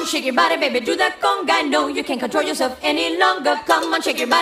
shake your body, baby, do that conga. No, you can't control yourself any longer. Come on, shake your body.